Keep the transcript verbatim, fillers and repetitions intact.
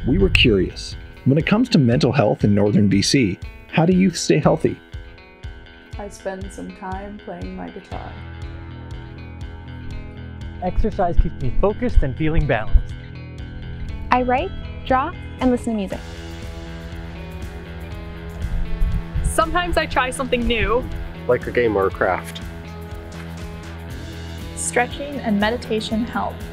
we were curious. When it comes to mental health in northern B C, how do youth stay healthy? I spend some time playing my guitar. Exercise keeps me focused and feeling balanced. I write, draw, and listen to music. Sometimes I try something new. Like a game or a craft. Stretching and meditation help.